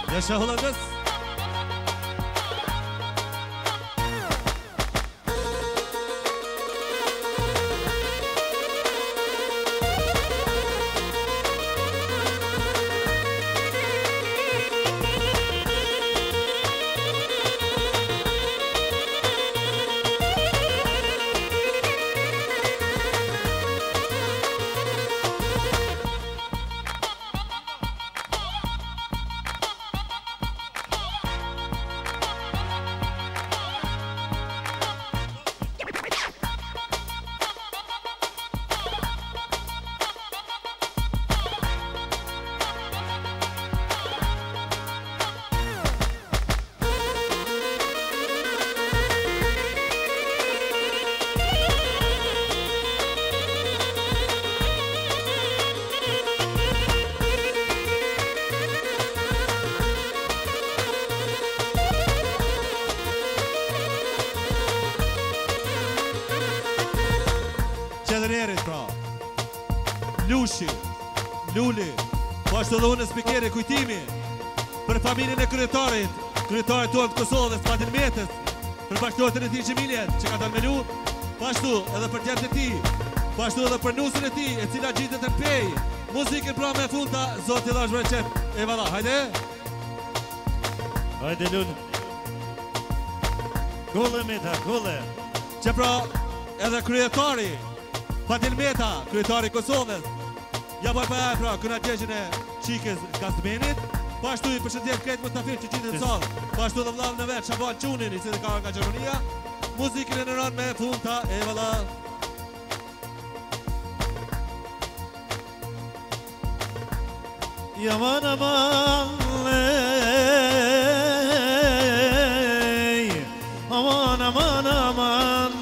Yaşa ulan kız. Qedënerit pra Lushi Luli Po ashtë edhe unë spikeri kujtimi Për familjen e kryetarit Kryetarit tonë të Kosovës Fatin Metës Për bashkëtorën e ti Gjemiljen Që ka të almelu Po ashtu edhe për tjertë e ti Po ashtu edhe për nusin e ti E cila gjitët e pej Muzikën pra me funta Zotë i dhash bërë qep E vada, hajde Hajde Luli Kulle Meta, kulle Që pra edhe kryetari Fatin Meta, kryetari Kosovës Ja bërë për e pra këna tjeqin e qikës Gazmenit Po ashtu i përshëndjet kretë Mustafir që qitë në salë Po ashtu dhe vlavë në vetë Shaban Qunin I si dhe ka nga Gjermania Muzikën e në rënë me funta E vëlla Yaman aman ey Aman aman aman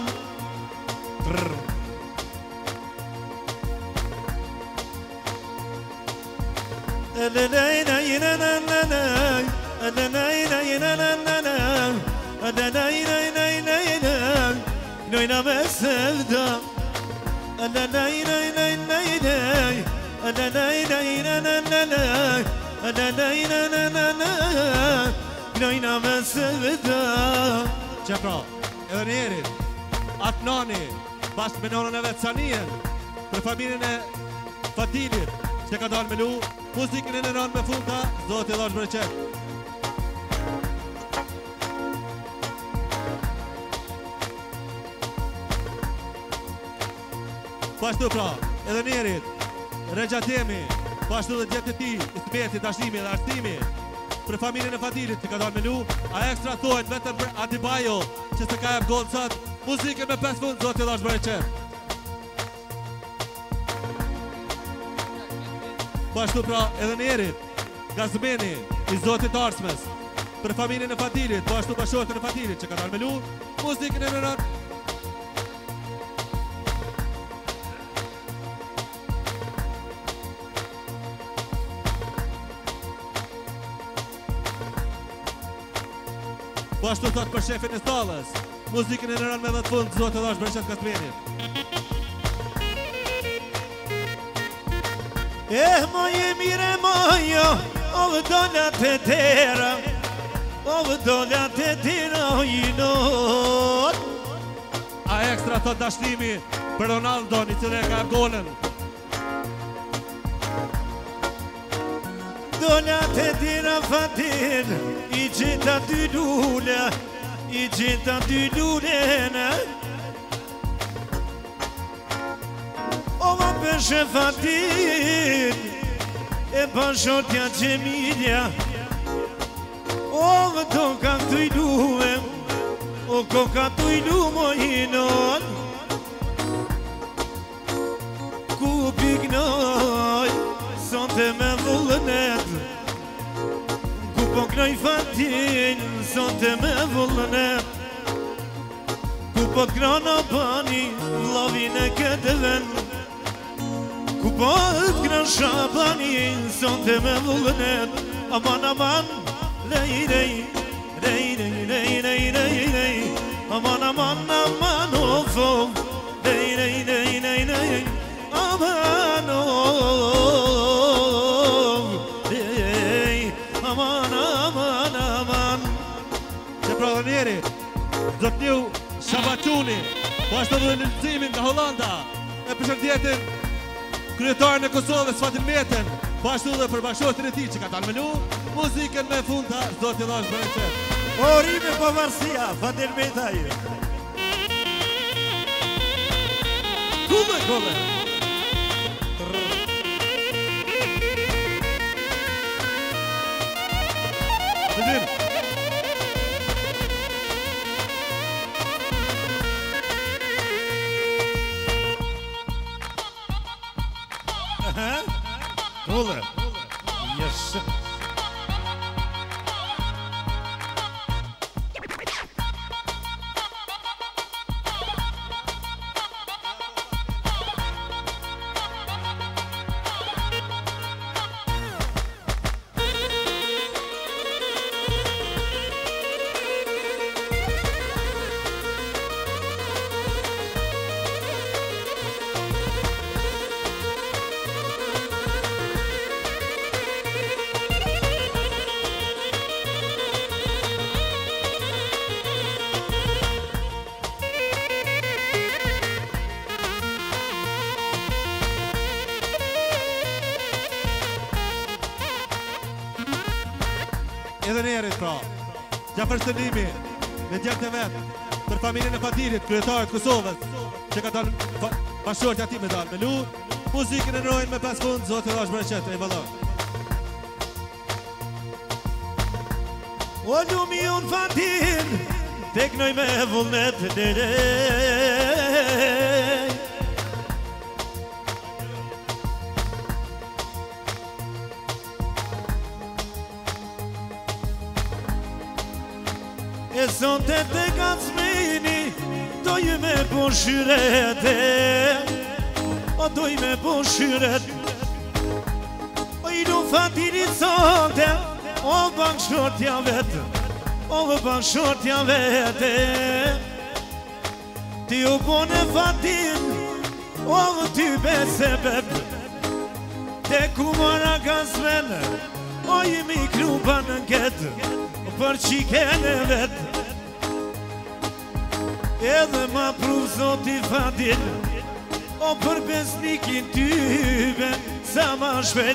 Noina me sevda Noina me sevda Që pra, edhe njerit Atë nani Bashkë me nonën e vetë Sanien Për familjen e Fatilit Që ka dalë me lu Muzikën e në rënë me funta Zotë i dhash bërë qep Pashtu pra, edhe njerit Regjatemi Pashtu dhe djetë të ti Ismeti, dashnimi dhe arstimi Për familjen e Fatilit që ka dalë me lu A ekstra thojnë vetëm për Adibajo Që se ka e gollë sot Muzikën me 5 fund Zotë i dhash bërë qep Pashtu pra edhe njerit Gazmeni I Zotit Arsmes Për familjen e Fatilit Pashtu bashkëshortën e Fatilit që ka dalë me lu Muzikën e në rënë Po ashtu thot për shefin e stallës Muzikën e në rënë me dhe të fund Zotë dhash bërë qëtë Gazmenit Moje mire mojo Ove dollat e tera Ove dollat e tera I not A ekstra thot dashnimi Për Ronaldo një cilë e ka golën Dollat e tera Fatin I gjitha dy lule I gjitha dy lule Ova peshe Fatin E bashkotja Gjemilja Ova do ka të i lume O ko ka të i lume I non Ku pignoj Sonte me vullënet Ku po knoj Fatin Sonte me vullënet Ku po t'krona bani Vlavin e këtë vend Ku po t'krona Shabani Sonte me vullënet Aman aman Lej lej Lej lej lej lej lej lej Aman aman aman of of Lej lej lej lej lej Aman of Lej Aman Gjeri, Zotniu Shabatuni, po ashtu edhe Lulzimin nga Hollanda, e përshëndjetin kryetarën e Kosovës Fatin Meten, po ashtu edhe për bashkëshortin e tij që ka dalë me lu, muzikën me funda zoti Lash Bereqet. Orime pavarësia, Fatin Metaj. Kulle. Bëdim. Kulle. Yes. Edhe njerit pra, Gjafer Stënimi, me djertë e vetë, për familjen e Fatirit, kryetarët Kosovës, që ka dalë bashkëshorti ati me dalë me lu, muzikën e nërojnë me 5 fund, zoti Lash Bereqet, e vëllë. O lumi unë Fatin, tek noj me vullnet E sonte te gazmini, doj me po shyrete, o doj me po shyret. O i lu Fatinit sonte, o bashkëshortja vetë, o bashkëshortja vete. Ti u bone Fatin, o ty bese bebe, te kumara gazmene, o i mi kluba në ngetë, për qikene vetë. Edhe ma pruv zoti Fatin, o për besnikin tyve, sa ma shpet.